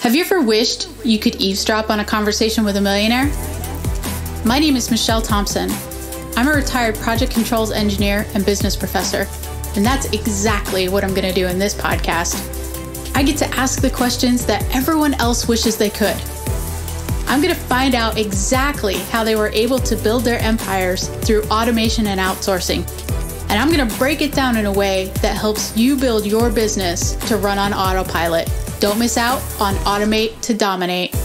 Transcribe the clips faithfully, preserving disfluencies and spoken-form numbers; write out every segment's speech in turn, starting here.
Have you ever wished you could eavesdrop on a conversation with a millionaire? My name is Michelle Thompson. I'm a retired project controls engineer and business professor, and that's exactly what I'm going to do in this podcast. I get to ask the questions that everyone else wishes they could. I'm going to find out exactly how they were able to build their empires through automation and outsourcing. And I'm going to break it down in a way that helps you build your business to run on autopilot. Don't miss out on Automate to Dominate.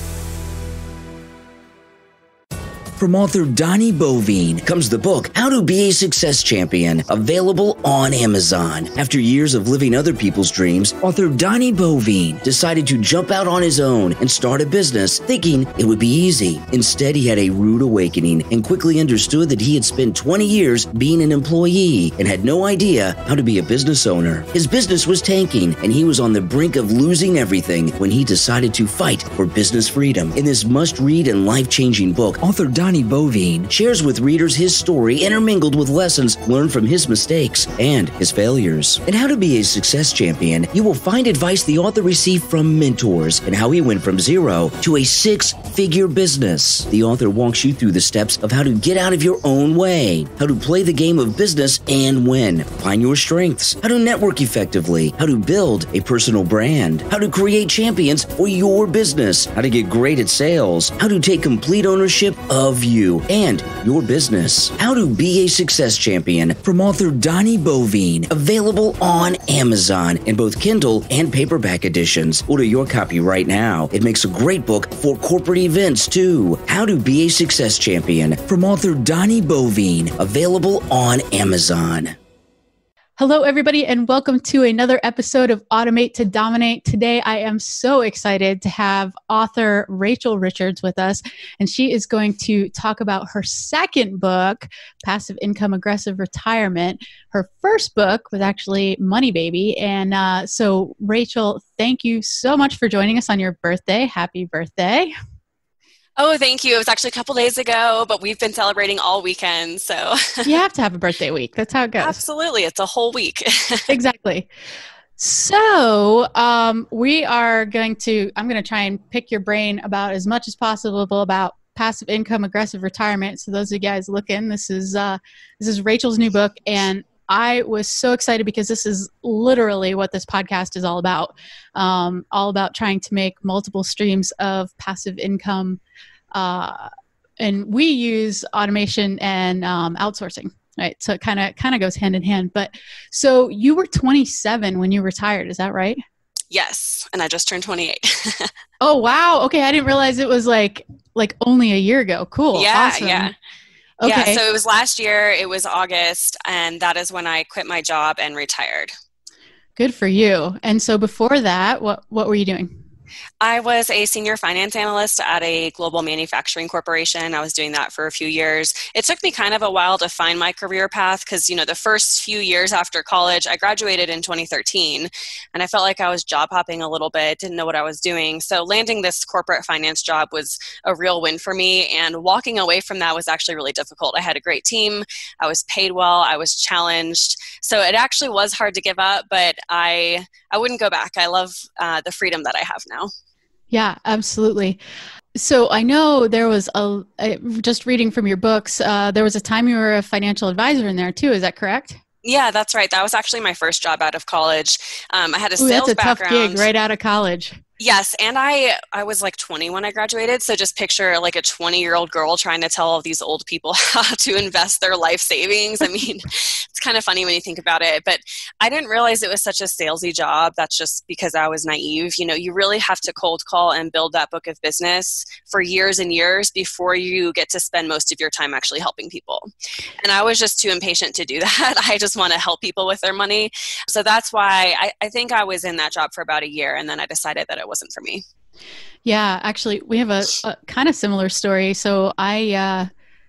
From author Donnie Boivin comes the book, How to Be a Success Champion, available on Amazon. After years of living other people's dreams, author Donnie Boivin decided to jump out on his own and start a business, thinking it would be easy. Instead, he had a rude awakening and quickly understood that he had spent twenty years being an employee and had no idea how to be a business owner. His business was tanking, and he was on the brink of losing everything when he decided to fight for business freedom. In this must-read and life-changing book, author Donnie Donnie Boivin shares with readers his story intermingled with lessons learned from his mistakes and his failures. In How to Be a Success Champion, you will find advice the author received from mentors and how he went from zero to a six-figure business. The author walks you through the steps of how to get out of your own way, how to play the game of business and win, find your strengths, how to network effectively, how to build a personal brand, how to create champions for your business, how to get great at sales, how to take complete ownership of you and your business. How to Be a Success Champion from author Donnie Boivin, available on Amazon in both Kindle and paperback editions. Order your copy right now. It makes a great book for corporate events too. How to Be a Success Champion from author Donnie Boivin, available on Amazon. Hello, everybody, and welcome to another episode of Automate to Dominate. Today, I am so excited to have author Rachel Richards with us, and she is going to talk about her second book, Passive Income Aggressive Retirement. Her first book was actually Money Baby, and uh, so Rachel, thank you so much for joining us on your birthday. Happy birthday. Oh, thank you. It was actually a couple days ago, but we've been celebrating all weekend. So you have to have a birthday week. That's how it goes. Absolutely. It's a whole week. Exactly. So um, we are going to, I'm going to try and pick your brain about as much as possible about passive income aggressive retirement. So those of you guys looking, this is, uh, this is Rachel's new book. And I was so excited because this is literally what this podcast is all about. Um, all about trying to make multiple streams of passive income. Uh, and we use automation and um, outsourcing, right? So it kind of kind of goes hand in hand. But so you were twenty-seven when you retired, is that right? Yes, and I just turned twenty-eight. Oh wow! Okay, I didn't realize it was like like only a year ago. Cool. Yeah, awesome. yeah. Okay. Yeah, so it was last year. It was August, and that is when I quit my job and retired. Good for you. And so before that, what what were you doing? I was a senior finance analyst at a global manufacturing corporation. I was doing that for a few years. It took me kind of a while to find my career path because, you know, the first few years after college, I graduated in twenty thirteen, and I felt like I was job hopping a little bit, didn't know what I was doing. So landing this corporate finance job was a real win for me, and walking away from that was actually really difficult. I had a great team. I was paid well. I was challenged. So it actually was hard to give up, but I, I wouldn't go back. I love uh, the freedom that I have now. Yeah, absolutely. So I know there was a, a just reading from your books, uh, there was a time you were a financial advisor in there too. Is that correct? Yeah, that's right. That was actually my first job out of college. Um, I had a Ooh, sales that's a background. tough gig right out of college. Yes, and I I was like twenty when I graduated, so just picture like a twenty-year-old girl trying to tell all these old people how to invest their life savings. I mean, it's kind of funny when you think about it, but I didn't realize it was such a salesy job. That's just because I was naive. You know, you really have to cold call and build that book of business for years and years before you get to spend most of your time actually helping people. And I was just too impatient to do that. I just want to help people with their money. So that's why I, I think I was in that job for about a year, and then I decided that it wasn't for me. Yeah, actually, we have a, a kind of similar story. So I, uh,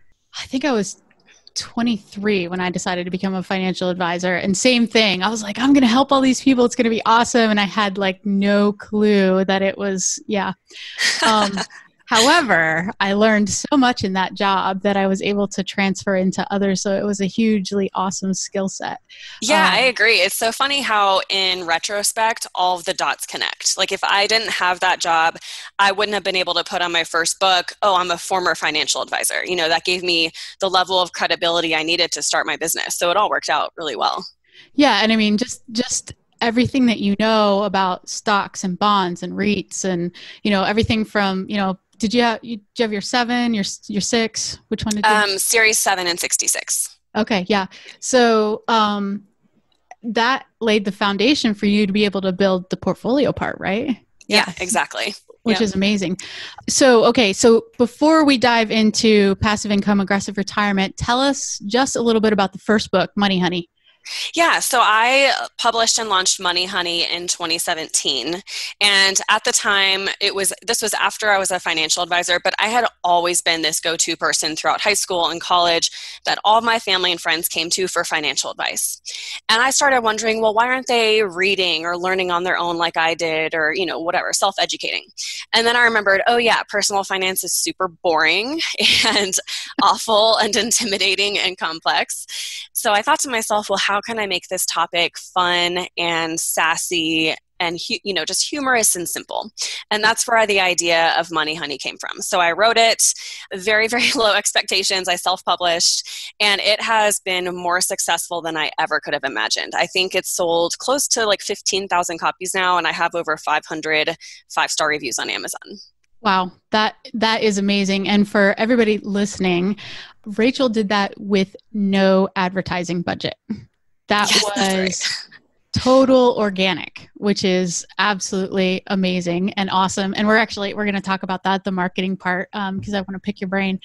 I think I was twenty-three when I decided to become a financial advisor, and same thing. I was like, I'm going to help all these people. It's going to be awesome. And I had like no clue that it was, yeah. Um, However, I learned so much in that job that I was able to transfer into others. So it was a hugely awesome skill set. Yeah, Um, I agree. It's so funny how in retrospect, all of the dots connect. Like if I didn't have that job, I wouldn't have been able to put on my first book, oh, I'm a former financial advisor. You know, that gave me the level of credibility I needed to start my business. So it all worked out really well. Yeah, and I mean, just just everything that you know about stocks and bonds and REITs, and you know everything from you know, did you have you, did you have your seven, your your six? Which one did you? Um, Series seven and sixty-six. Okay, yeah. So um, that laid the foundation for you to be able to build the portfolio part, right? Yeah, yeah exactly. Which yeah. is amazing. So, okay, so before we dive into passive income, aggressive retirement, tell us just a little bit about the first book, Money Honey. Yeah, so I published and launched Money Honey in twenty seventeen. And at the time, it was this was after I was a financial advisor, but I had always been this go-to person throughout high school and college that all of my family and friends came to for financial advice. And I started wondering, well, why aren't they reading or learning on their own like I did, or, you know, whatever, self-educating? And then I remembered, oh yeah, personal finance is super boring and awful and intimidating and complex. So I thought to myself, well, how can I make this topic fun and sassy and, you know, just humorous and simple? And that's where the idea of Money Honey came from. So I wrote it, very, very low expectations. I self-published, and it has been more successful than I ever could have imagined. I think it's sold close to like fifteen thousand copies now, and I have over five hundred five-star reviews on Amazon. Wow, that that is amazing. And for everybody listening, Rachel did that with no advertising budget. That yes, was right. total organic, which is absolutely amazing and awesome. And we're actually, we're going to talk about that, the marketing part, um, because I want to pick your brain.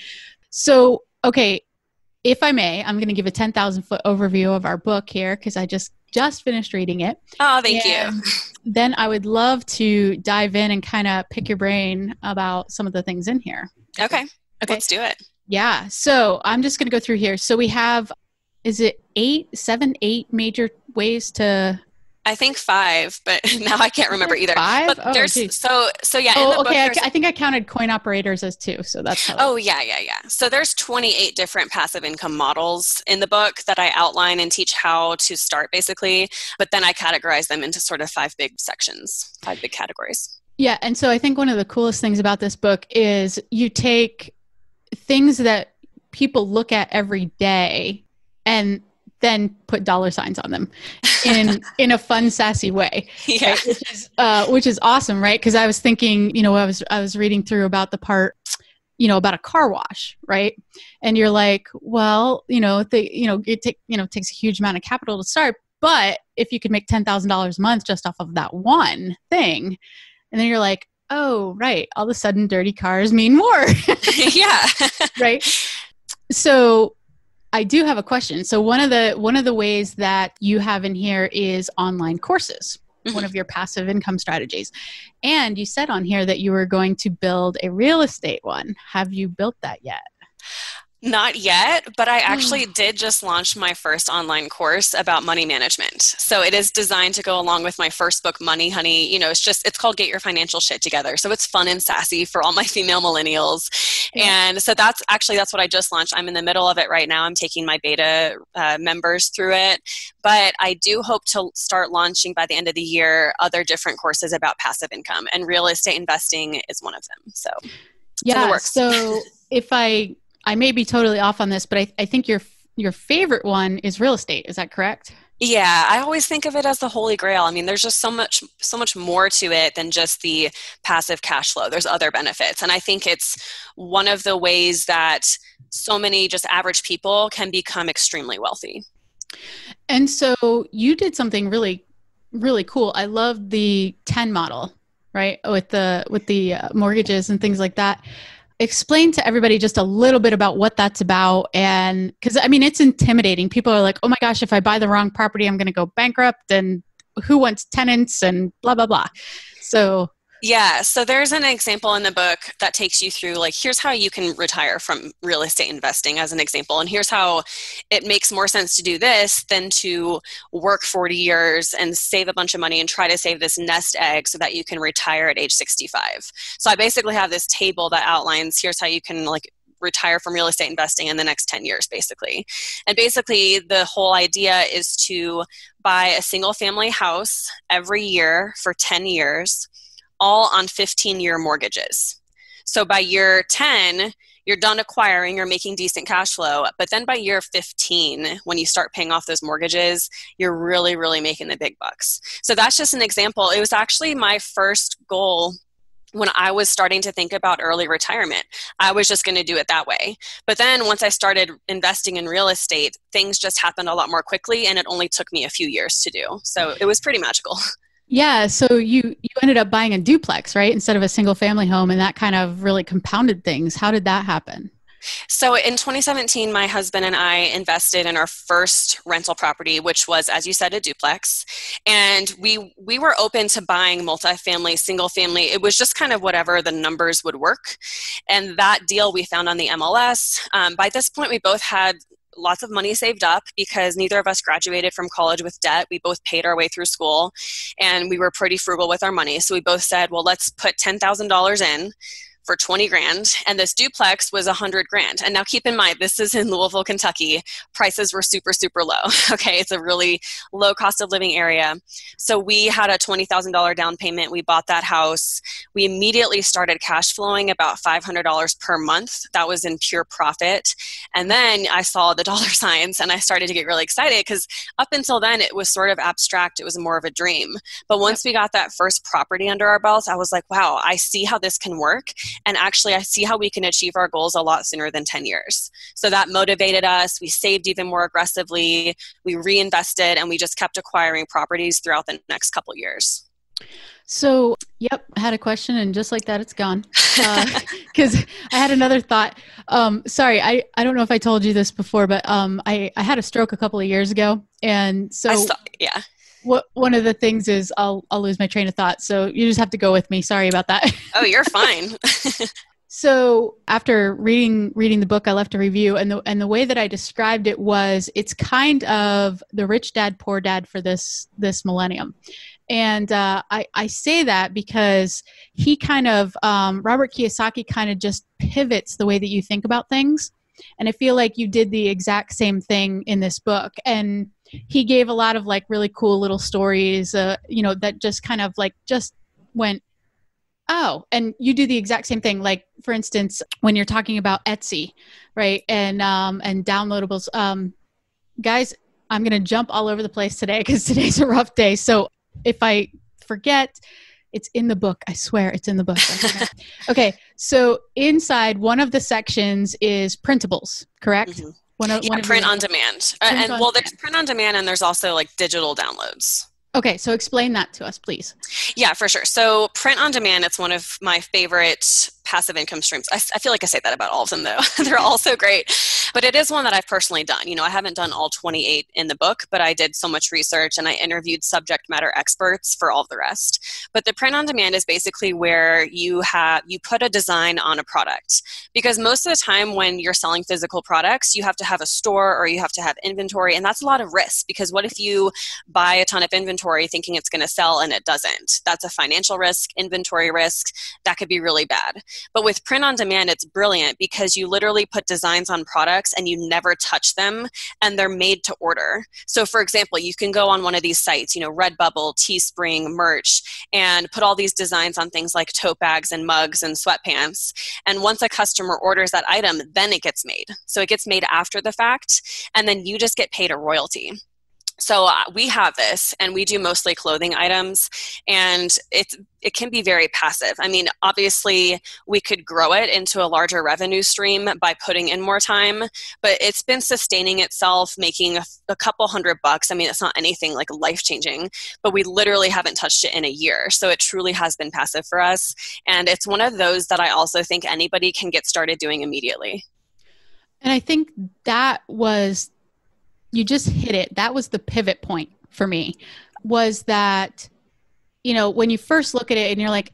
So, okay, if I may, I'm going to give a ten thousand foot overview of our book here because I just, just finished reading it. Oh, thank and you. Then I would love to dive in and kind of pick your brain about some of the things in here. Okay. Okay. Let's do it. Yeah. So I'm just going to go through here. So we have, is it eight, seven, eight major ways to... I think five, but now I can't remember either. Five? But oh, there's geez. so so yeah. Oh, in the okay. book, I, I think I counted coin operators as two, so that's how. Oh yeah, yeah, yeah. So there's twenty-eight different passive income models in the book that I outline and teach how to start, basically. But then I categorize them into sort of five big sections, five big categories. Yeah, and so I think one of the coolest things about this book is you take things that people look at every day and then put dollar signs on them in in a fun, sassy way, yeah. right? Which is uh, which is awesome, right? Because I was thinking, you know, I was I was reading through about the part, you know, about a car wash, right? And you're like, well, you know, the you know it take you know takes a huge amount of capital to start, but if you could make ten thousand dollars a month just off of that one thing, and then you're like, oh, right, all of a sudden, dirty cars mean more, yeah, right? So I do have a question. So one of the one of the ways that you have in here is online courses, mm-hmm. one of your passive income strategies. And you said on here that you were going to build a real estate one. Have you built that yet? Not yet, but I actually did just launch my first online course about money management. So it is designed to go along with my first book, Money Honey. You know, it's just, it's called Get Your Financial Shit Together. So it's fun and sassy for all my female millennials. Yeah. And so that's actually, that's what I just launched. I'm in the middle of it right now. I'm taking my beta uh, members through it. But I do hope to start launching by the end of the year other different courses about passive income, and real estate investing is one of them. So yeah, so if I... I may be totally off on this, but I, I think your your favorite one is real estate. Is that correct? Yeah, I always think of it as the holy grail. I mean, there's just so much so much more to it than just the passive cash flow. There's other benefits. And I think it's one of the ways that so many just average people can become extremely wealthy. And so you did something really, really cool. I love the ten model, right? With the with the uh, mortgages and things like that. Explain to everybody just a little bit about what that's about. And because I mean, it's intimidating. People are like, oh my gosh, if I buy the wrong property, I'm going to go bankrupt, and who wants tenants and blah, blah, blah. So Yeah, so there's an example in the book that takes you through, like, here's how you can retire from real estate investing as an example. And here's how it makes more sense to do this than to work forty years and save a bunch of money and try to save this nest egg so that you can retire at age sixty-five. So I basically have this table that outlines, here's how you can like retire from real estate investing in the next ten years, basically. And basically the whole idea is to buy a single family house every year for ten years, all on fifteen year mortgages. So by year ten, you're done acquiring, you're making decent cash flow. But then by year fifteen, when you start paying off those mortgages, you're really, really making the big bucks. So that's just an example. It was actually my first goal when I was starting to think about early retirement. I was just going to do it that way. But then once I started investing in real estate, things just happened a lot more quickly, and it only took me a few years to do. So it was pretty magical. Yeah. So you, you ended up buying a duplex, right? Instead of a single family home, and that kind of really compounded things. How did that happen? So in twenty seventeen, my husband and I invested in our first rental property, which was, as you said, a duplex. And we we were open to buying multifamily, single family. It was just kind of whatever the numbers would work. And that deal we found on the M L S. Um, by this point, we both had lots of money saved up because neither of us graduated from college with debt. We both paid our way through school, and we were pretty frugal with our money. So we both said, well, let's put ten thousand dollars in for twenty grand. And this duplex was a hundred grand. And now keep in mind, this is in Louisville, Kentucky. Prices were super, super low. Okay. It's a really low cost of living area. So we had a twenty thousand dollars down payment. We bought that house. We immediately started cash flowing about five hundred dollars per month. That was in pure profit. And then I saw the dollar signs and I started to get really excited because up until then it was sort of abstract. It was more of a dream. But once we got that first property under our belts, I was like, wow, I see how this can work. And actually, I see how we can achieve our goals a lot sooner than ten years. So that motivated us. We saved even more aggressively. We reinvested, and we just kept acquiring properties throughout the next couple years. So, yep, I had a question, and just like that, it's gone. Because uh, I had another thought. Um, sorry, I, I don't know if I told you this before, but um, I, I had a stroke a couple of years ago. And so, I saw, yeah. What, one of the things is I'll I'll lose my train of thought. So you just have to go with me. Sorry about that. Oh, you're fine. So after reading reading the book, I left a review, and the and the way that I described it was it's kind of the rich dad, poor dad for this this millennium. And uh, I, I say that because he kind of, um, Robert Kiyosaki kind of just pivots the way that you think about things. And I feel like you did the exact same thing in this book. And he gave a lot of like really cool little stories, uh, you know, that just kind of like just went, oh, and you do the exact same thing. Like, for instance, when you're talking about Etsy, right? And, um, and downloadables, um, guys, I'm going to jump all over the place today because today's a rough day. So if I forget, it's in the book. I swear it's in the book. Okay. So inside one of the sections is printables, correct? Mm-hmm. One of, yeah, one of print the, on demand. Uh, and on well, demand. there's print on demand and there's also like digital downloads. Okay. So explain that to us, please. Yeah, for sure. So print on demand, it's one of my favorite passive income streams. I, I feel like I say that about all of them though. They're all so great, but it is one that I've personally done. You know, I haven't done all twenty-eight in the book, but I did so much research and I interviewed subject matter experts for all of the rest. But the print on demand is basically where you have, you put a design on a product, because most of the time when you're selling physical products, you have to have a store or you have to have inventory. And that's a lot of risk, because what if you buy a ton of inventory thinking it's going to sell and it doesn't? That's a financial risk, inventory risk. That could be really bad. But with print on demand, it's brilliant because you literally put designs on products and you never touch them and they're made to order. So for example, you can go on one of these sites, you know, Redbubble, Teespring, Merch, and put all these designs on things like tote bags and mugs and sweatpants. And once a customer orders that item, then it gets made. So it gets made after the fact, and then you just get paid a royalty. So uh, we have this, and we do mostly clothing items, and it's it can be very passive. I mean, obviously, we could grow it into a larger revenue stream by putting in more time, but it's been sustaining itself, making a, a couple hundred bucks. I mean, it's not anything like life-changing, but we literally haven't touched it in a year. So it truly has been passive for us, and it's one of those that I also think anybody can get started doing immediately. And I think that was... you just hit it. That was the pivot point for me, was that, you know, when you first look at it and you're like, eh,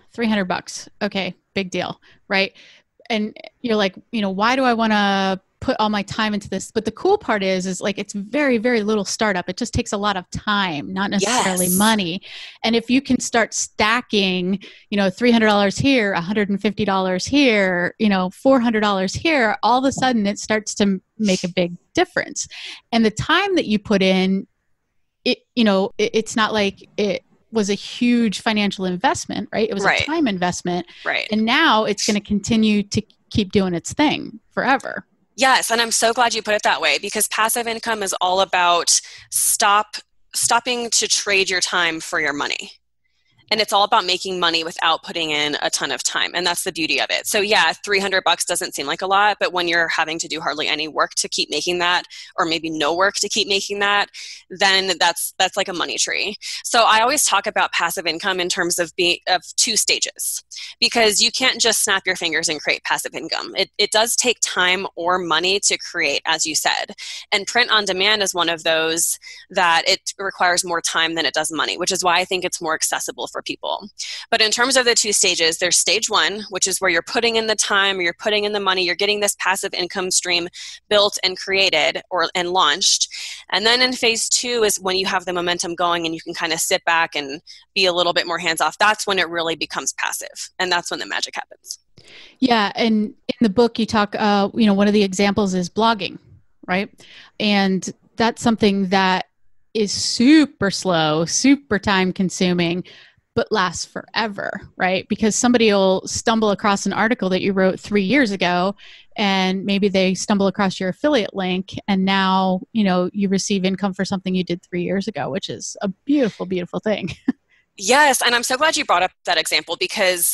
three hundred bucks. Okay, big deal, right? And you're like, you know, why do I want to put all my time into this? But the cool part is, is like, it's very, very little startup. It just takes a lot of time, not necessarily Yes. money. And if you can start stacking, you know, three hundred dollars here, one hundred fifty dollars here, you know, four hundred dollars here, all of a sudden it starts to make a big difference. And the time that you put in, it, you know, it, it's not like it was a huge financial investment, right? It was Right. a time investment. Right. And now it's going to continue to keep doing its thing forever. Yes, and I'm so glad you put it that way, because passive income is all about stop stopping to trade your time for your money. And it's all about making money without putting in a ton of time. And that's the beauty of it. So yeah, three hundred bucks doesn't seem like a lot, but when you're having to do hardly any work to keep making that, or maybe no work to keep making that, then that's that's like a money tree. So I always talk about passive income in terms of being of two stages, because you can't just snap your fingers and create passive income. It it does take time or money to create, as you said. And print on demand is one of those that it requires more time than it does money, which is why I think it's more accessible for people. But in terms of the two stages, there's stage one, which is where you're putting in the time, or you're putting in the money, you're getting this passive income stream built and created or and launched. And then in phase two is when you have the momentum going and you can kind of sit back and be a little bit more hands-off. That's when it really becomes passive. And that's when the magic happens. Yeah. And in the book you talk, uh, you know, one of the examples is blogging, right? And that's something that is super slow, super time consuming, but lasts forever, right? Because somebody will stumble across an article that you wrote three years ago, and maybe they stumble across your affiliate link, and now, you know, you receive income for something you did three years ago, which is a beautiful, beautiful thing. Yes, and I'm so glad you brought up that example, because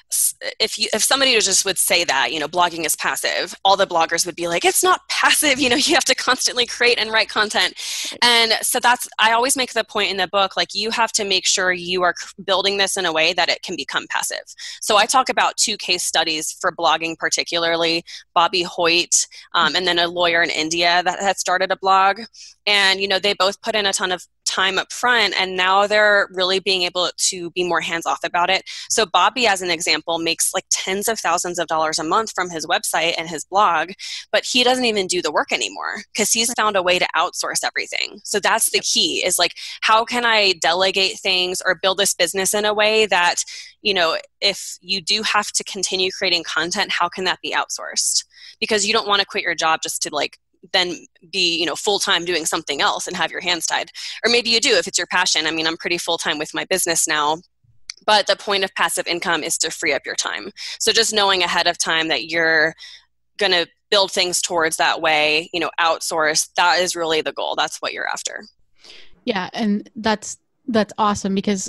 if you if somebody just would say that, you know, blogging is passive, all the bloggers would be like, it's not passive, you know, you have to constantly create and write content. And so that's, I always make the point in the book, like, you have to make sure you are building this in a way that it can become passive. So I talk about two case studies for blogging, particularly Bobby Hoyt, um, and then a lawyer in India that had started a blog. And, you know, they both put in a ton of time up front, and now they're really being able to be more hands-off about it. So Bobby, as an example, makes like tens of thousands of dollars a month from his website and his blog, but he doesn't even do the work anymore because he's found a way to outsource everything. So that's the key, is like, how can I delegate things or build this business in a way that, you know, if you do have to continue creating content, how can that be outsourced? Because you don't want to quit your job just to like then be, you know, full-time doing something else and have your hands tied. Or maybe you do if it's your passion. I mean, I'm pretty full-time with my business now, but the point of passive income is to free up your time. So just knowing ahead of time that you're going to build things towards that way, you know, outsource, that is really the goal. That's what you're after. Yeah. And that's, that's awesome because,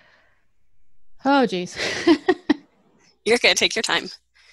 oh geez. You're good. Take your time.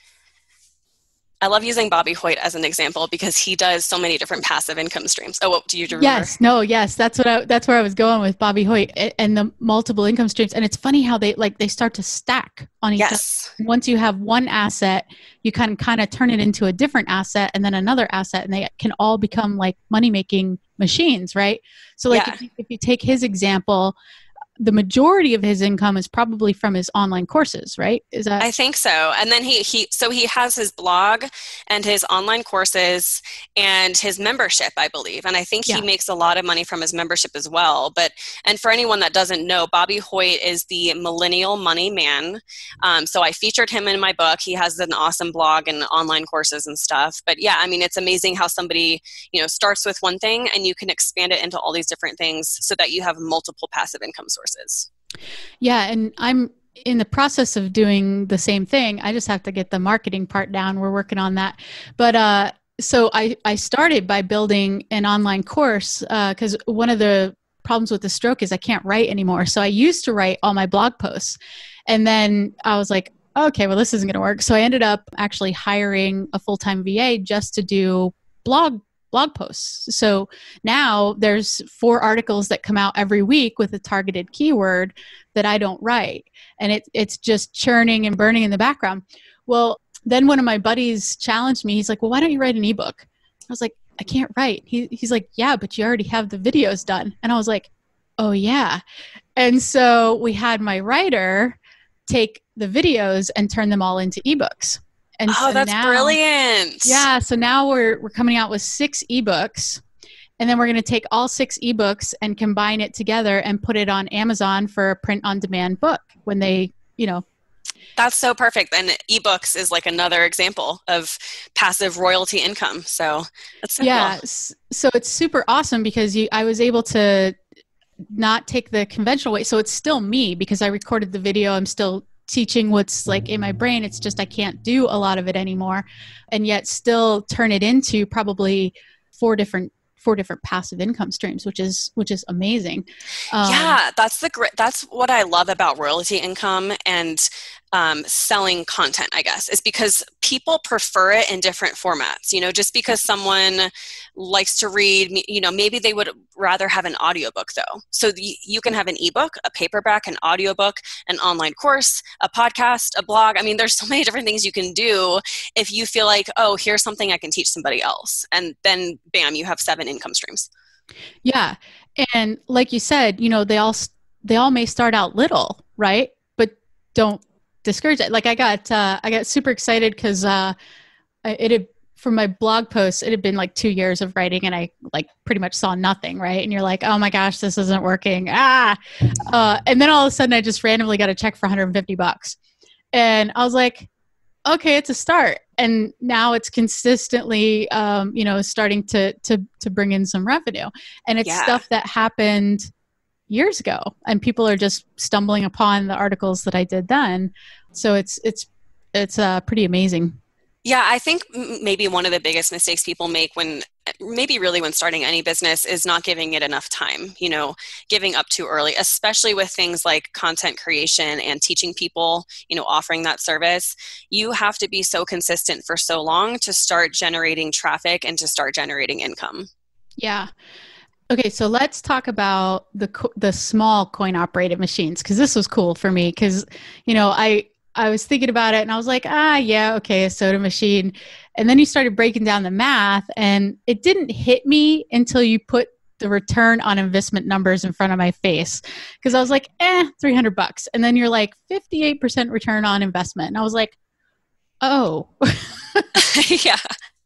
I love using Bobby Hoyt as an example because he does so many different passive income streams. Oh, what do you remember? Yes, no, yes, that's what I, that's where I was going with Bobby Hoyt and the multiple income streams. And it's funny how they like they start to stack on each yes. other. Once you have one asset, you can kind of turn it into a different asset and then another asset, and they can all become like money making machines, right? So, like yeah. if, you, if you take his example, the majority of his income is probably from his online courses, right? Is that? I think so. And then he, he, so he has his blog and his online courses and his membership, I believe. And I think yeah. he makes a lot of money from his membership as well. But, and for anyone that doesn't know, Bobby Hoyt is the millennial money man. Um, so I featured him in my book. He has an awesome blog and online courses and stuff. But yeah, I mean, it's amazing how somebody, you know, starts with one thing and you can expand it into all these different things so that you have multiple passive income sources. Yeah. And I'm in the process of doing the same thing. I just have to get the marketing part down. We're working on that. But, uh, so I, I started by building an online course, uh, cause one of the problems with the stroke is I can't write anymore. So I used to write all my blog posts, and then I was like, okay, well, this isn't going to work. So I ended up actually hiring a full-time V A just to do blog blog posts. So now there's four articles that come out every week with a targeted keyword that I don't write. And it, it's just churning and burning in the background. Well, then one of my buddies challenged me. He's like, well, why don't you write an ebook? I was like, I can't write. He, he's like, yeah, but you already have the videos done. And I was like, oh yeah. And so we had my writer take the videos and turn them all into ebooks. And oh, so that's now, brilliant. Yeah. So now we're, we're coming out with six ebooks, and then we're going to take all six ebooks and combine it together and put it on Amazon for a print on demand book when they, you know. That's so perfect. And ebooks is like another example of passive royalty income. So that's so yeah. cool. So it's super awesome because you, I was able to not take the conventional way. So it's still me because I recorded the video. I'm still teaching what's like in my brain. It's just, I can't do a lot of it anymore, and yet still turn it into probably four different four different passive income streams, which is, which is amazing. Um, yeah, that's the great, that's what I love about royalty income and um, selling content, I guess, is because people prefer it in different formats. You know, just because someone likes to read, you know, maybe they would rather have an audiobook though. So the, you can have an ebook, a paperback, an audiobook, an online course, a podcast, a blog. I mean, there's so many different things you can do if you feel like, oh, here's something I can teach somebody else. And then bam, you have seven income streams. Yeah. And like you said, you know, they all, they all may start out little, right? But don't discourage it. Like I got, uh, I got super excited cause, uh, it had, from my blog posts, it had been like two years of writing and I like pretty much saw nothing. Right. And you're like, oh my gosh, this isn't working. Ah. Uh, and then all of a sudden I just randomly got a check for one hundred fifty bucks. And I was like, okay, it's a start. And now it's consistently, um, you know, starting to, to, to bring in some revenue. And it's yeah. stuff that happened years ago and people are just stumbling upon the articles that I did then. So it's, it's, it's uh, pretty amazing. Yeah, I think maybe one of the biggest mistakes people make when, maybe really when starting any business is not giving it enough time, you know, giving up too early, especially with things like content creation and teaching people, you know, offering that service. You have to be so consistent for so long to start generating traffic and to start generating income. Yeah. Okay, so let's talk about the the small coin operated machines, because this was cool for me because, you know, I I was thinking about it and I was like, ah, yeah, okay, a soda machine. And then you started breaking down the math and it didn't hit me until you put the return on investment numbers in front of my face. Because I was like, eh, three hundred bucks. And then you're like fifty-eight percent return on investment. And I was like, oh. Yeah.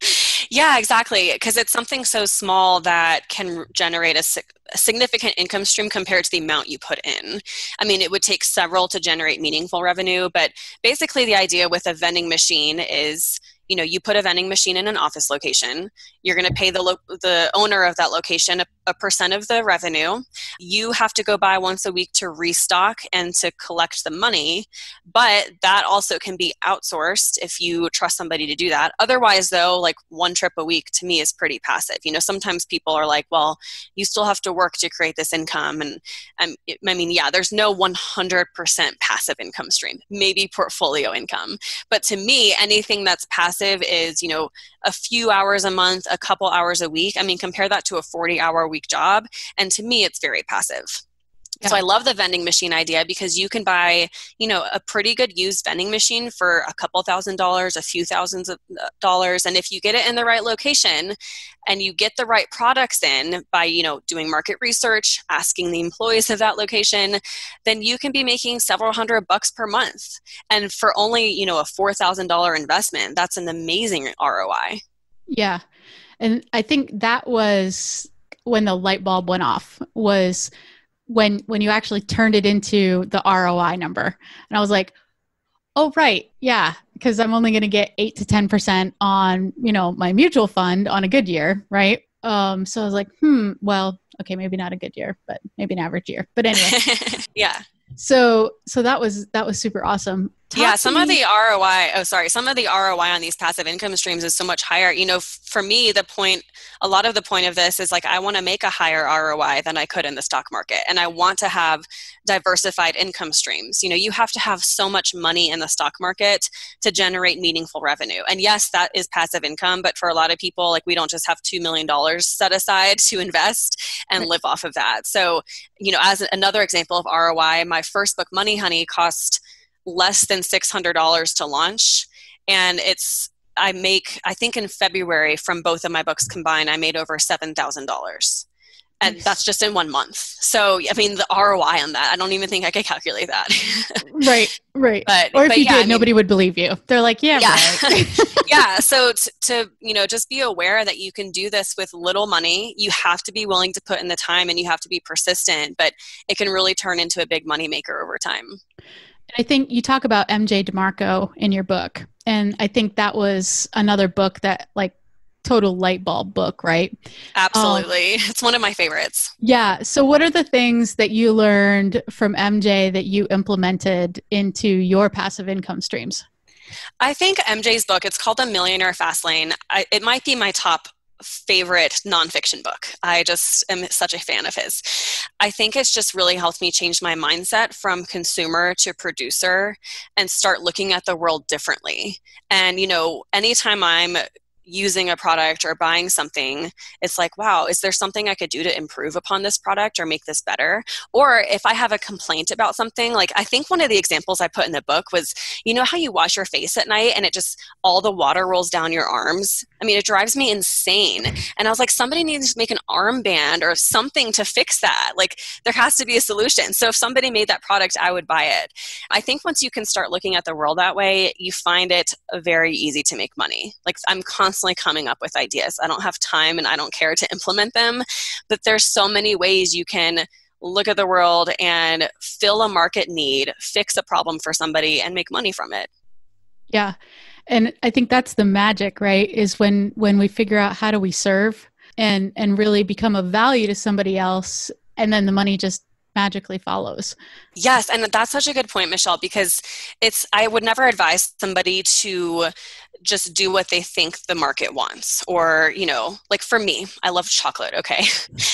Yeah, exactly. Because it's something so small that can generate a, a significant income stream compared to the amount you put in. I mean, it would take several to generate meaningful revenue, but basically the idea with a vending machine is, you know, you put a vending machine in an office location, you're going to pay the lo- the owner of that location a, a percent of the revenue. You have to go by once a week to restock and to collect the money, but that also can be outsourced if you trust somebody to do that. Otherwise, though, like one trip a week to me is pretty passive. You know, sometimes people are like, well, you still have to work to create this income. And um, it, I mean, yeah, there's no one hundred percent passive income stream, maybe portfolio income. But to me, anything that's passive is, you know, a few hours a month, a couple hours a week. I mean, compare that to a forty hour week job. And to me, it's very passive. Yeah. So I love the vending machine idea because you can buy, you know, a pretty good used vending machine for a couple thousand dollars, a few thousands of dollars. And if you get it in the right location and you get the right products in by, you know, doing market research, asking the employees of that location, then you can be making several hundred bucks per month. And for only, you know, a four thousand dollars investment, that's an amazing R O I. Yeah. And I think that was when the light bulb went off, was when when you actually turned it into the R O I number. And I was like, oh, right. Yeah. Because I'm only going to get eight to ten percent on, you know, my mutual fund on a good year. Right. Um, so I was like, hmm, well, okay, maybe not a good year, but maybe an average year. But anyway. Yeah. So, so that was, that was super awesome. Talk yeah. Some me- of the R O I, oh, sorry. Some of the R O I on these passive income streams is so much higher. You know, f- for me, the point, a lot of the point of this is like, I want to make a higher R O I than I could in the stock market. And I want to have diversified income streams. You know, you have to have so much money in the stock market to generate meaningful revenue. And yes, that is passive income. But for a lot of people, like we don't just have two million dollars set aside to invest and live off of that. So, you know, as another example of R O I, my first book, Money Honey, cost less than six hundred dollars to launch. And it's, I make, I think in February from both of my books combined, I made over seven thousand dollars. And Nice. that's just in one month. So, I mean, the R O I on that, I don't even think I could calculate that. Right, right. But, or if but you yeah, did, I mean, nobody would believe you. They're like, yeah, yeah. right. Yeah. So t- to, you know, just be aware that you can do this with little money. You have to be willing to put in the time and you have to be persistent, but it can really turn into a big money maker over time. I think you talk about M J DeMarco in your book. And I think that was another book that like total light bulb book, right? Absolutely. Um, it's one of my favorites. Yeah. So what are the things that you learned from M J that you implemented into your passive income streams? I think M J's book, it's called The Millionaire Fastlane. I, it might be my top favorite nonfiction book. I just am such a fan of his. I think it's just really helped me change my mindset from consumer to producer and start looking at the world differently. And, you know, anytime I'm using a product or buying something, it's like, wow, is there something I could do to improve upon this product or make this better? Or if I have a complaint about something, like I think one of the examples I put in the book was, you know how you wash your face at night and it just, all the water rolls down your arms? I mean, it drives me insane. And I was like, somebody needs to make an armband or something to fix that. Like there has to be a solution. So if somebody made that product, I would buy it. I think once you can start looking at the world that way, you find it very easy to make money. Like I'm constantly coming up with ideas. I don't have time and I don't care to implement them, but there's so many ways you can look at the world and fill a market need, fix a problem for somebody and make money from it. Yeah. And I think that's the magic, right? Is when, when we figure out how do we serve and, and really become of value to somebody else. And then the money just magically follows. Yes. And that's such a good point, Michelle, because it's, I would never advise somebody to just do what they think the market wants. Or, you know, like for me, I love chocolate. Okay.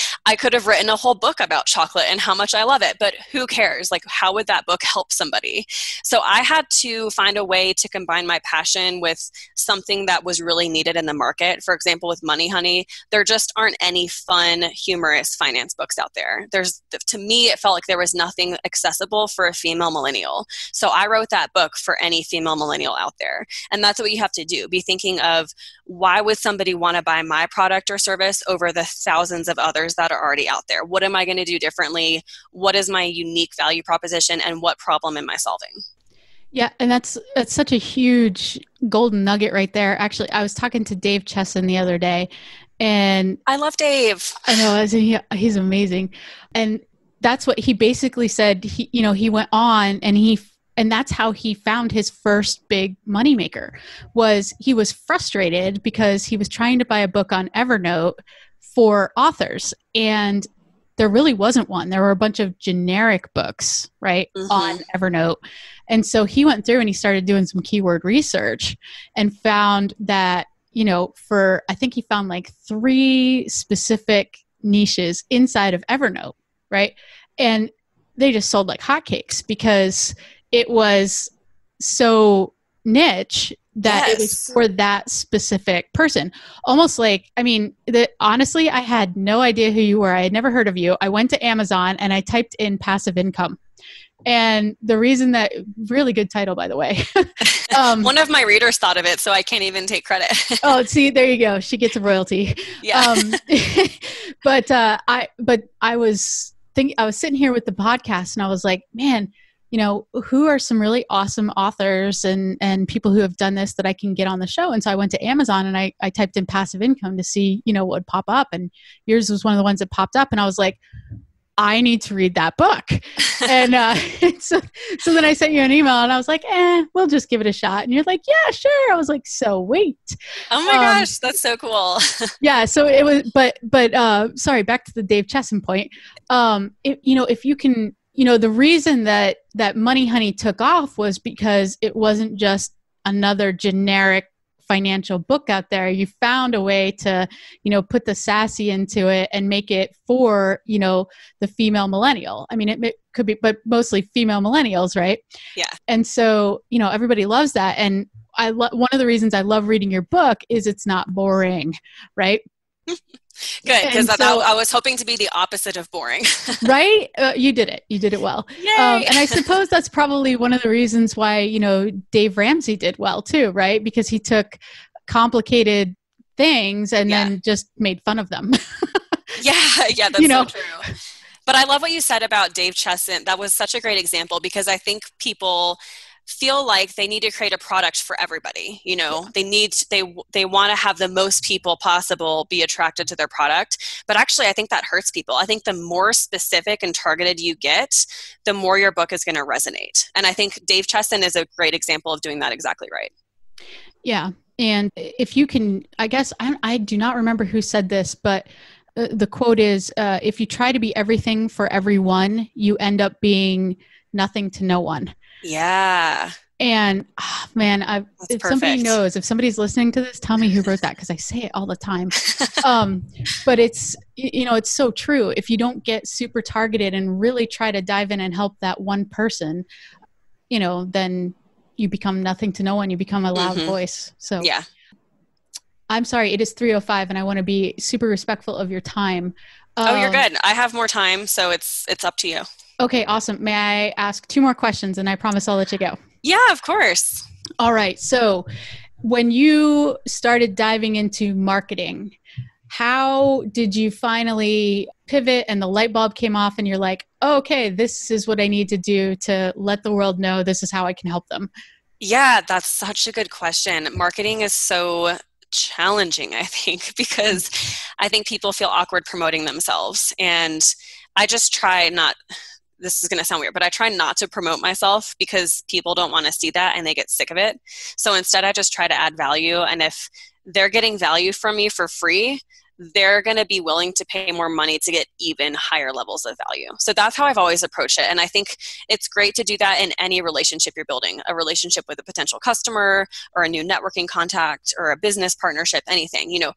I could have written a whole book about chocolate and how much I love it, but who cares? Like, how would that book help somebody? So I had to find a way to combine my passion with something that was really needed in the market. For example, with Money Honey, there just aren't any fun, humorous finance books out there. There's, to me, it felt like there was nothing accessible for a female millennial. So I wrote that book for any female millennial out there. And that's what you have to do. Be thinking of, why would somebody want to buy my product or service over the thousands of others that are already out there? What am I going to do differently? What is my unique value proposition? And what problem am I solving? Yeah, and that's that's such a huge golden nugget right there. Actually, I was talking to Dave Chesson the other day, and I love Dave. I know, he, he's amazing. And that's what he basically said. He, you know, he went on and he And that's how he found his first big moneymaker. Was he was frustrated because he was trying to buy a book on Evernote for authors, and there really wasn't one. There were a bunch of generic books, right, mm-hmm. on Evernote. And so he went through and he started doing some keyword research and found that, you know, for, I think he found like three specific niches inside of Evernote, right? And they just sold like hotcakes because it was so niche that yes. it was for that specific person. Almost like, I mean, the, honestly, I had no idea who you were. I had never heard of you. I went to Amazon and I typed in passive income. And the reason that, really good title, by the way. um, One of my readers thought of it, so I can't even take credit. Oh, see, there you go. She gets a royalty. Yeah. Um, but uh, I, but I was thinking, I was sitting here with the podcast and I was like, man, you know, who are some really awesome authors and, and people who have done this that I can get on the show? And so I went to Amazon and I, I typed in passive income to see, you know, what would pop up. And yours was one of the ones that popped up. And I was like, I need to read that book. And uh, so, so then I sent you an email and I was like, eh, we'll just give it a shot. And you're like, yeah, sure. I was like, so wait. Oh my um, gosh, that's so cool. Yeah. So it was, but, but uh, sorry, back to the Dave Chesson point. Um, it, you know, if you can, you know, the reason that, that Money Honey took off was because it wasn't just another generic financial book out there. You found a way to, you know, put the sassy into it and make it for, you know, the female millennial. I mean, it, it could be, but mostly female millennials, right? Yeah. And so, you know, everybody loves that. And I lo- one of the reasons I love reading your book is it's not boring, right? Good, because so, I, I was hoping to be the opposite of boring. Right? Uh, you did it. You did it well. Yay! Um, and I suppose that's probably one of the reasons why, you know, Dave Ramsey did well too, right? Because he took complicated things and yeah. then just made fun of them. Yeah, yeah, that's you know? so true. But I love what you said about Dave Chesson. That was such a great example because I think people feel like they need to create a product for everybody. You know, yeah. they need, they, they want to have the most people possible be attracted to their product. But actually, I think that hurts people. I think the more specific and targeted you get, the more your book is going to resonate. And I think Dave Chesson is a great example of doing that exactly right. Yeah. And if you can, I guess, I, I do not remember who said this, but uh, the quote is, uh, if you try to be everything for everyone, you end up being nothing to no one. Yeah. And oh, man, I, if perfect. somebody knows, if somebody's listening to this, tell me who wrote that, because I say it all the time. um, but it's, you know, it's so true. If you don't get super targeted and really try to dive in and help that one person, you know, then you become nothing to no one. You become a loud mm-hmm. voice. So yeah. I'm sorry, it is three oh five and I want to be super respectful of your time. Um, oh, you're good. I have more time, so it's it's up to you. Okay, awesome. May I ask two more questions and I promise I'll let you go? Yeah, of course. All right. So when you started diving into marketing, how did you finally pivot and the light bulb came off and you're like, oh, okay, this is what I need to do to let the world know this is how I can help them? Yeah, that's such a good question. Marketing is so challenging, I think, because I think people feel awkward promoting themselves. And I just try not, this is going to sound weird, but I try not to promote myself because people don't want to see that and they get sick of it. So instead, I just try to add value. And if they're getting value from me for free, they're going to be willing to pay more money to get even higher levels of value. So that's how I've always approached it. And I think it's great to do that in any relationship you're building, a relationship with a potential customer or a new networking contact or a business partnership, anything, you know,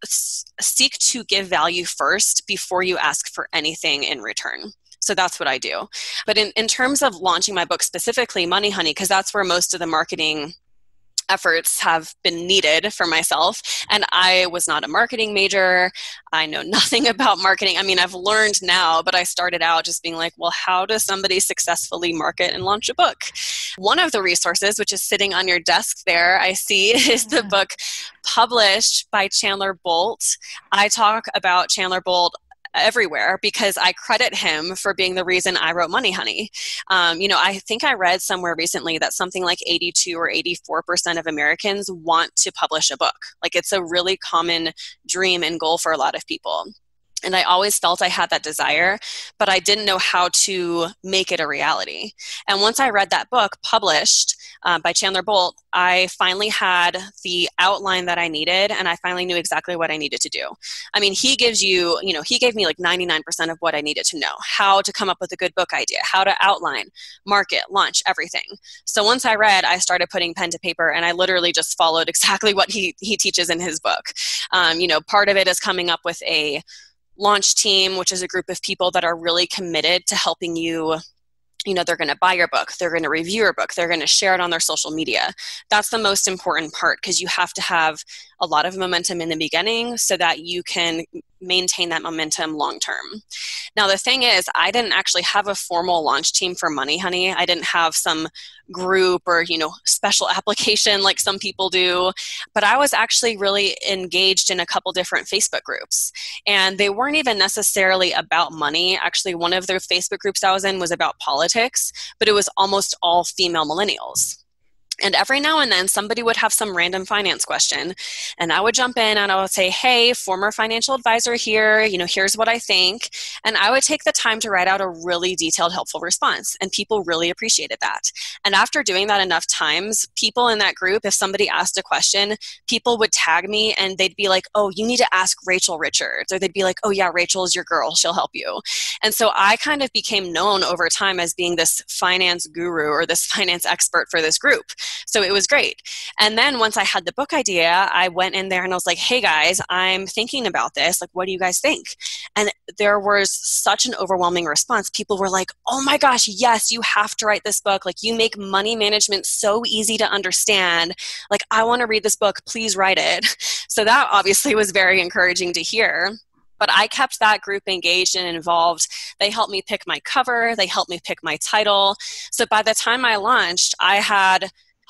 seek to give value first before you ask for anything in return. So that's what I do. But in, in terms of launching my book specifically, Money Honey, because that's where most of the marketing efforts have been needed for myself. And I was not a marketing major. I know nothing about marketing. I mean, I've learned now, but I started out just being like, well, how does somebody successfully market and launch a book? One of the resources, which is sitting on your desk there, I see, is the book published by Chandler Bolt. I talk about Chandler Bolt everywhere because I credit him for being the reason I wrote Money Honey. Um, you know, I think I read somewhere recently that something like eighty-two or eighty-four percent of Americans want to publish a book. Like it's a really common dream and goal for a lot of people. And I always felt I had that desire, but I didn't know how to make it a reality. And once I read that book published uh, by Chandler Bolt, I finally had the outline that I needed, and I finally knew exactly what I needed to do. I mean, he gives you, you know, he gave me like ninety-nine percent of what I needed to know, how to come up with a good book idea, how to outline, market, launch, everything. So once I read, I started putting pen to paper, and I literally just followed exactly what he, he teaches in his book. Um, you know, part of it is coming up with a launch team, which is a group of people that are really committed to helping you. You know, they're going to buy your book, they're going to review your book, they're going to share it on their social media. That's the most important part because you have to have a lot of momentum in the beginning so that you can maintain that momentum long term. Now, the thing is, I didn't actually have a formal launch team for Money Honey. I didn't have some group or, you know, special application like some people do, but I was actually really engaged in a couple different Facebook groups. And they weren't even necessarily about money. Actually, one of the Facebook groups I was in was about politics, but it was almost all female millennials. And every now and then somebody would have some random finance question and I would jump in and I would say, hey, former financial advisor here, you know, here's what I think. And I would take the time to write out a really detailed, helpful response. And people really appreciated that. And after doing that enough times, people in that group, if somebody asked a question, people would tag me and they'd be like, oh, you need to ask Rachel Richards. Or they'd be like, oh yeah, Rachel is your girl. She'll help you. And so I kind of became known over time as being this finance guru or this finance expert for this group. So it was great. And then once I had the book idea, I went in there and I was like, hey guys, I'm thinking about this. Like, what do you guys think? And there was such an overwhelming response. People were like, oh my gosh, yes, you have to write this book. Like, you make money management so easy to understand. Like, I want to read this book. Please write it. So that obviously was very encouraging to hear. But I kept that group engaged and involved. They helped me pick my cover. They helped me pick my title. So by the time I launched, I had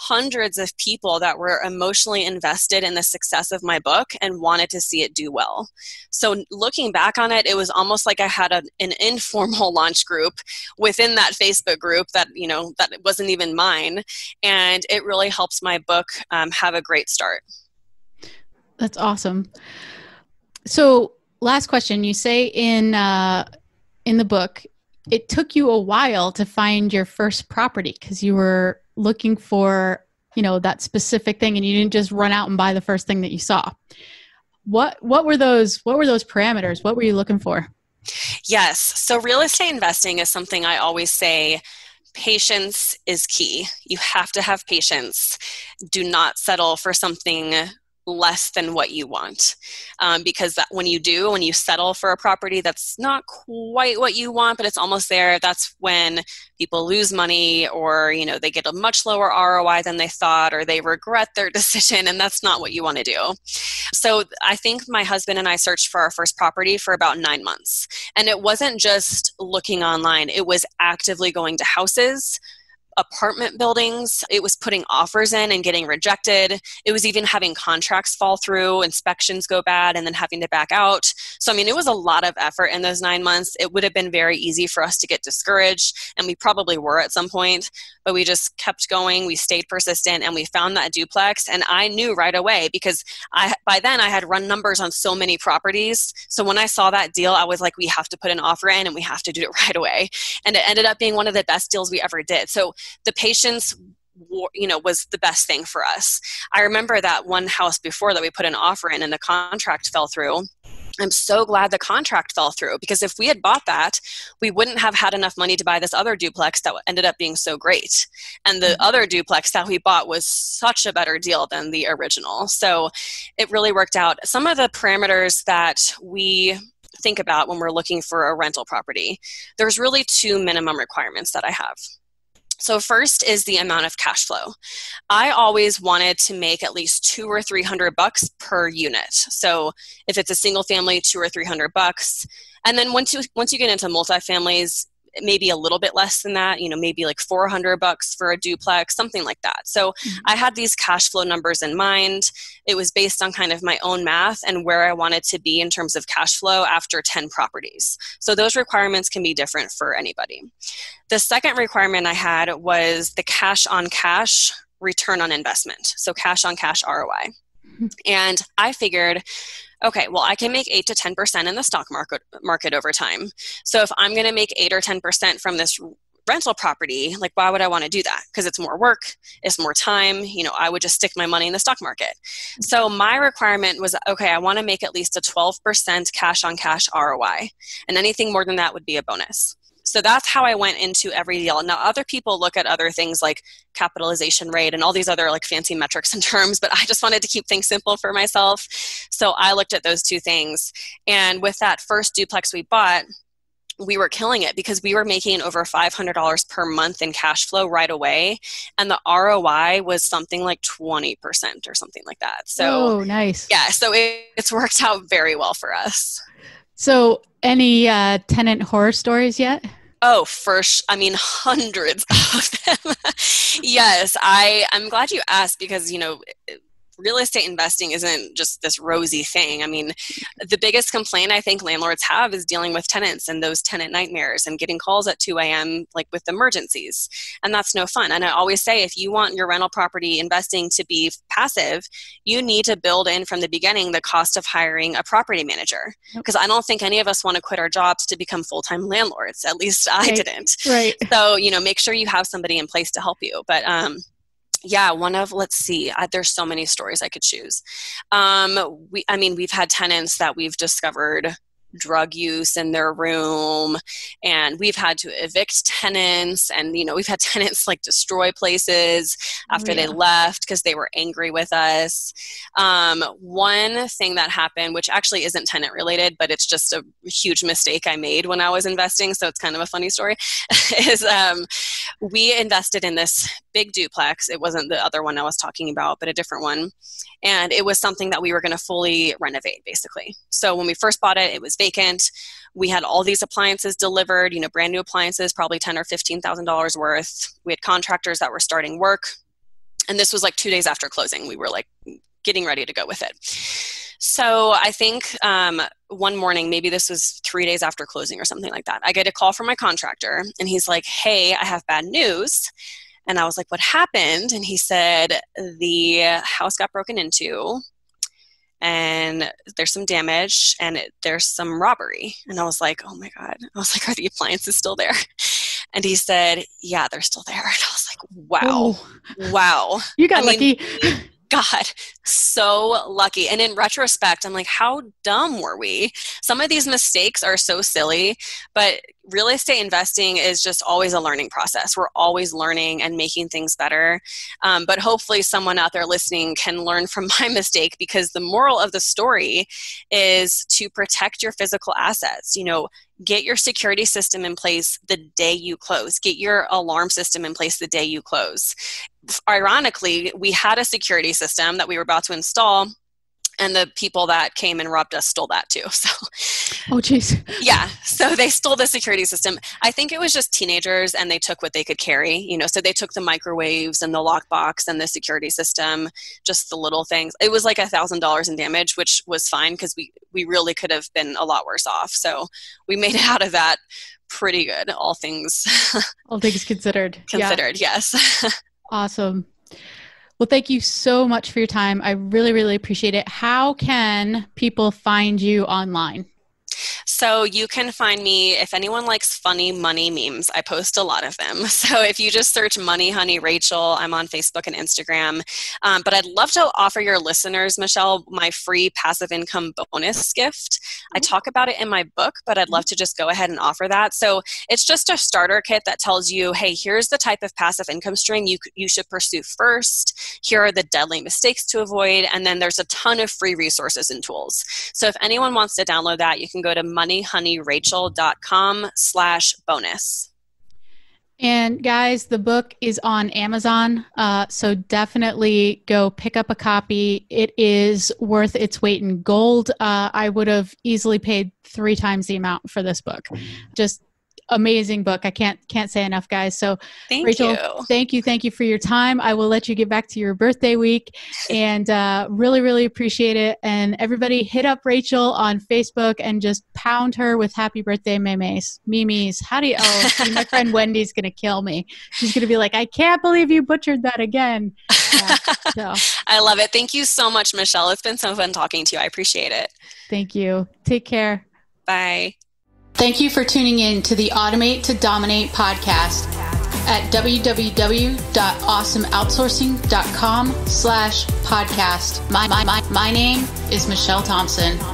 hundreds of people that were emotionally invested in the success of my book and wanted to see it do well. So looking back on it, it was almost like I had a, an informal launch group within that Facebook group that, you know, that wasn't even mine. And it really helps my book um, have a great start. That's awesome. So last question, you say in, uh, in the book, it took you a while to find your first property because you were looking for, you know, that specific thing and you didn't just run out and buy the first thing that you saw. What, what were those, what were those parameters? What were you looking for? Yes. So real estate investing is something I always say, patience is key. You have to have patience. Do not settle for something less than what you want. Um, because that, when you do, when you settle for a property that's not quite what you want, but it's almost there, that's when people lose money, or, you know, they get a much lower R O I than they thought, or they regret their decision, and that's not what you want to do. So I think my husband and I searched for our first property for about nine months. And it wasn't just looking online, it was actively going to houses, apartment buildings. It was putting offers in and getting rejected. It was even having contracts fall through, inspections go bad, and then having to back out. So, I mean, it was a lot of effort in those nine months. It would have been very easy for us to get discouraged, and we probably were at some point, but we just kept going. We stayed persistent, and we found that duplex. And I knew right away, because I, by then I had run numbers on so many properties. So when I saw that deal, I was like, we have to put an offer in and we have to do it right away. And it ended up being one of the best deals we ever did. So the patience, you know, was the best thing for us. I remember that one house before that we put an offer in and the contract fell through. I'm so glad the contract fell through, because if we had bought that, we wouldn't have had enough money to buy this other duplex that ended up being so great. And the mm-hmm. other duplex that we bought was such a better deal than the original. So it really worked out. Some of the parameters that we think about when we're looking for a rental property, there's really two minimum requirements that I have. So first is the amount of cash flow. I always wanted to make at least two or three hundred bucks per unit. So if it's a single family, two or three hundred bucks. And then once you once you get into multifamilies, maybe a little bit less than that, you know, maybe like four hundred bucks for a duplex, something like that. So mm-hmm. I had these cash flow numbers in mind. It was based on kind of my own math and where I wanted to be in terms of cash flow after ten properties. So those requirements can be different for anybody. The second requirement I had was the cash on cash return on investment. So cash on cash R O I. Mm-hmm. And I figured, okay, well, I can make eight to ten percent in the stock market market over time. So if I'm going to make eight or ten percent from this rental property, like, why would I want to do that? Because it's more work, it's more time. You know, I would just stick my money in the stock market. So my requirement was, okay, I want to make at least a twelve percent cash on cash R O I. And anything more than that would be a bonus. So that's how I went into every deal. Now, other people look at other things like capitalization rate and all these other like fancy metrics and terms, but I just wanted to keep things simple for myself. So I looked at those two things. And with that first duplex we bought, we were killing it because we were making over five hundred dollars per month in cash flow right away. And the R O I was something like twenty percent or something like that. So oh, nice. Yeah, so it, it's worked out very well for us. So any uh, tenant horror stories yet? Oh, for sh- I mean, hundreds of them. Yes, I, I'm glad you asked because, you know, real estate investing isn't just this rosy thing. I mean, the biggest complaint I think landlords have is dealing with tenants and those tenant nightmares and getting calls at two a.m. like with emergencies. And that's no fun. And I always say, if you want your rental property investing to be passive, you need to build in from the beginning the cost of hiring a property manager. Because I don't think any of us want to quit our jobs to become full-time landlords. At least I right. didn't. Right. So, you know, make sure you have somebody in place to help you. But, um, yeah, one of, let's see, I, there's so many stories I could choose. Um, we, I mean, we've had tenants that we've discovered drug use in their room, and we've had to evict tenants, and, you know, we've had tenants like destroy places after oh, yeah. they left because they were angry with us. Um, one thing that happened, which actually isn't tenant related, but it's just a huge mistake I made when I was investing, so it's kind of a funny story, is um, we invested in this big duplex. It wasn't the other one I was talking about, but a different one. And it was something that we were going to fully renovate, basically. So when we first bought it, it was vacant. We had all these appliances delivered, you know, brand new appliances, probably ten thousand dollars or fifteen thousand dollars worth. We had contractors that were starting work. And this was like two days after closing. We were like getting ready to go with it. So I think um, one morning, maybe this was three days after closing or something like that, I get a call from my contractor and he's like, hey, I have bad news. And I was like, what happened? And he said, the house got broken into and there's some damage and it, there's some robbery. And I was like, oh my God. I was like, are the appliances still there? And he said, yeah, they're still there. And I was like, wow, oh. wow. You got I lucky. Mean, God, so lucky. And in retrospect, I'm like, how dumb were we? Some of these mistakes are so silly, but real estate investing is just always a learning process. We're always learning and making things better. Um, but hopefully someone out there listening can learn from my mistake, because the moral of the story is to protect your physical assets. You know, get your security system in place the day you close. Get your alarm system in place the day you close. Ironically, we had a security system that we were about to install, and the people that came and robbed us stole that too. So, oh, geez. Yeah. So they stole the security system. I think it was just teenagers, and they took what they could carry, you know, so they took the microwaves and the lockbox and the security system, just the little things. It was like a thousand dollars in damage, which was fine because we, we really could have been a lot worse off. So we made it out of that pretty good. All things, all things considered. Considered. Yeah. Yes. Awesome. Well, thank you so much for your time. I really, really appreciate it. How can people find you online? So you can find me, if anyone likes funny money memes, I post a lot of them. So if you just search Money Honey Rachel, I'm on Facebook and Instagram. Um, but I'd love to offer your listeners, Michelle, my free passive income bonus gift. I talk about it in my book, but I'd love to just go ahead and offer that. So it's just a starter kit that tells you, hey, here's the type of passive income stream you, you should pursue first. Here are the deadly mistakes to avoid. And then there's a ton of free resources and tools. So if anyone wants to download that, you can go to moneyhoneyrachel.com slash bonus. And guys, the book is on Amazon, uh, so definitely go pick up a copy. It is worth its weight in gold. Uh, I would have easily paid three times the amount for this book. Just amazing book. I can't can't say enough, guys. So thank Rachel, you. thank you. Thank you for your time. I will let you get back to your birthday week, and uh, really, really appreciate it. And everybody hit up Rachel on Facebook and just pound her with happy birthday memes. Memes. How do you, oh, see, my friend Wendy's going to kill me. She's going to be like, I can't believe you butchered that again. Yeah, so. I love it. Thank you so much, Michelle. It's been so fun talking to you. I appreciate it. Thank you. Take care. Bye. Thank you for tuning in to the Automate to Dominate podcast at www.awesomeoutsourcing.com slash podcast. My, my, my, my name is Michelle Thompson.